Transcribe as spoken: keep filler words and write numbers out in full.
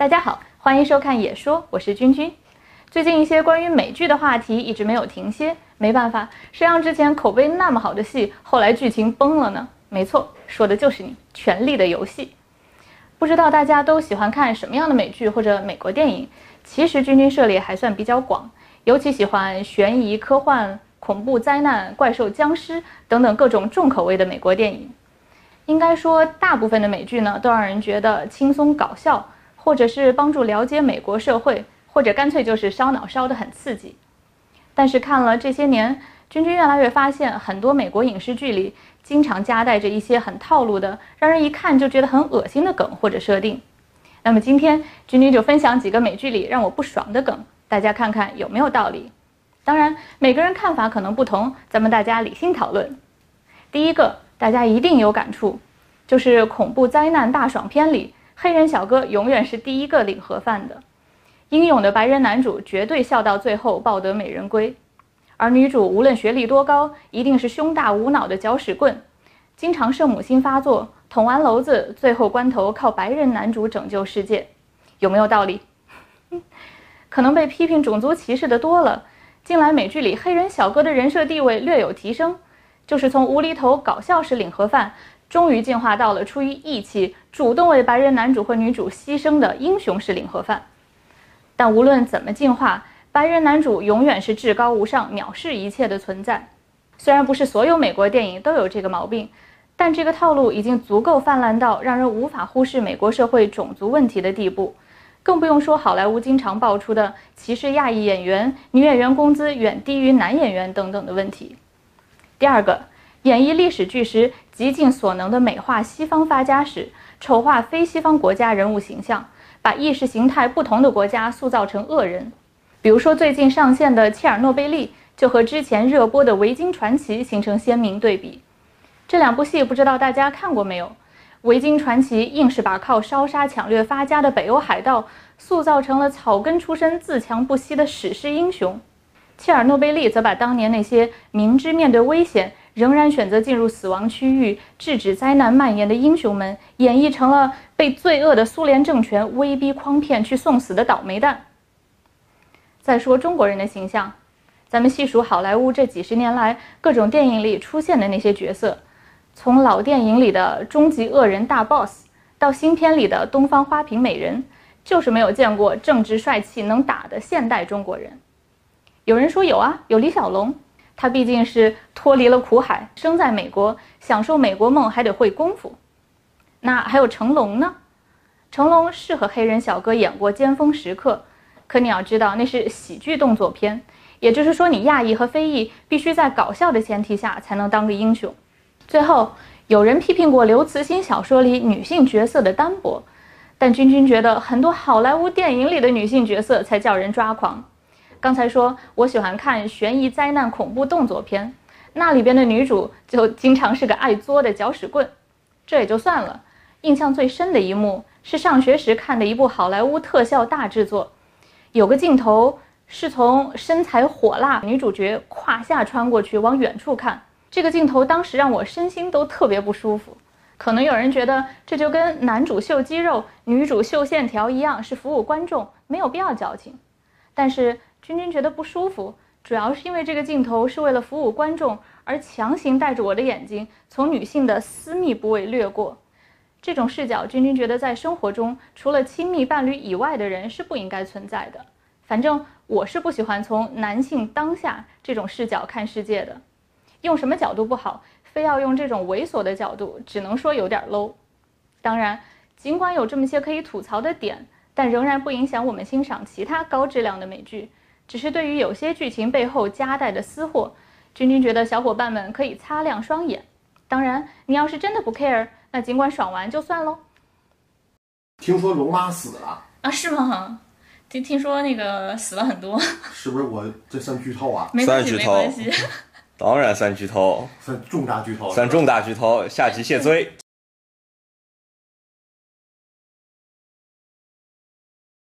大家好，欢迎收看野说，我是君君。最近一些关于美剧的话题一直没有停歇，没办法，谁让之前口碑那么好的戏，后来剧情崩了呢？没错，说的就是你，《权力的游戏》。不知道大家都喜欢看什么样的美剧或者美国电影？其实君君涉猎还算比较广，尤其喜欢悬疑、科幻、恐怖、灾难、怪兽、僵尸等等各种重口味的美国电影。应该说，大部分的美剧呢，都让人觉得轻松搞笑，或者是帮助了解美国社会，或者干脆就是烧脑烧得很刺激。但是看了这些年，君君越来越发现，很多美国影视剧里经常夹带着一些很套路的，让人一看就觉得很恶心的梗或者设定。那么今天君君就分享几个美剧里让我不爽的梗，大家看看有没有道理。当然，每个人看法可能不同，咱们大家理性讨论。第一个，大家一定有感触，就是恐怖灾难大爽片里，黑人小哥永远是第一个领盒饭的。英勇的白人男主绝对笑到最后抱得美人归，而女主无论学历多高，一定是胸大无脑的搅屎棍，经常圣母心发作，捅完娄子，最后关头靠白人男主拯救世界，有没有道理？可能被批评种族歧视的多了，近来美剧里黑人小哥的人设地位略有提升，就是从无厘头搞笑式领盒饭，终于进化到了出于义气，主动为白人男主和女主牺牲的英雄式领盒饭。但无论怎么进化，白人男主永远是至高无上、藐视一切的存在。虽然不是所有美国电影都有这个毛病，但这个套路已经足够泛滥到让人无法忽视美国社会种族问题的地步，更不用说好莱坞经常爆出的歧视亚裔演员、女演员工资远低于男演员等等的问题。第二个，演绎历史剧时极尽所能的美化西方发家史，丑化非西方国家人物形象，把意识形态不同的国家塑造成恶人。比如说最近上线的《切尔诺贝利》就和之前热播的《维京传奇》形成鲜明对比。这两部戏不知道大家看过没有？《维京传奇》硬是把靠烧杀抢掠发家的北欧海盗塑造成了草根出身、自强不息的史诗英雄。切尔诺贝利则把当年那些明知面对危险仍然选择进入死亡区域制止灾难蔓延的英雄们演绎成了被罪恶的苏联政权威逼诓骗去送死的倒霉蛋。再说中国人的形象，咱们细数好莱坞这几十年来各种电影里出现的那些角色，从老电影里的终极恶人大 boss 到新片里的东方花瓶美人，就是没有见过正直帅气能打的现代中国人。有人说有啊，有李小龙，他毕竟是脱离了苦海，生在美国，享受美国梦还得会功夫。那还有成龙呢？成龙是和黑人小哥演过尖峰时刻，可你要知道那是喜剧动作片，也就是说你亚裔和非裔必须在搞笑的前提下才能当个英雄。最后有人批评过刘慈欣小说里女性角色的单薄，但君君觉得很多好莱坞电影里的女性角色才叫人抓狂。刚才说我喜欢看悬疑、灾难、恐怖动作片，那里边的女主就经常是个爱作的搅屎棍，这也就算了。印象最深的一幕是上学时看的一部好莱坞特效大制作，有个镜头是从身材火辣女主角胯下穿过去往远处看，这个镜头当时让我身心都特别不舒服。可能有人觉得这就跟男主秀肌肉、女主秀线条一样，是服务观众，没有必要矫情。但是君君觉得不舒服，主要是因为这个镜头是为了服务观众而强行带着我的眼睛从女性的私密部位掠过。这种视角，君君觉得在生活中除了亲密伴侣以外的人是不应该存在的。反正我是不喜欢从男性当下这种视角看世界的。用什么角度不好，非要用这种猥琐的角度，只能说有点 low。当然，尽管有这么些可以吐槽的点，但仍然不影响我们欣赏其他高质量的美剧。只是对于有些剧情背后夹带的私货，君君觉得小伙伴们可以擦亮双眼。当然，你要是真的不 care， 那尽管爽完就算喽。 听说龙妈死了啊？是吗？听听说那个死了很多， 是不是我这算剧透啊？ 没关系， 算剧透， 没关系。 当然算剧透， 算重大剧透， 算重大剧透，下集谢罪。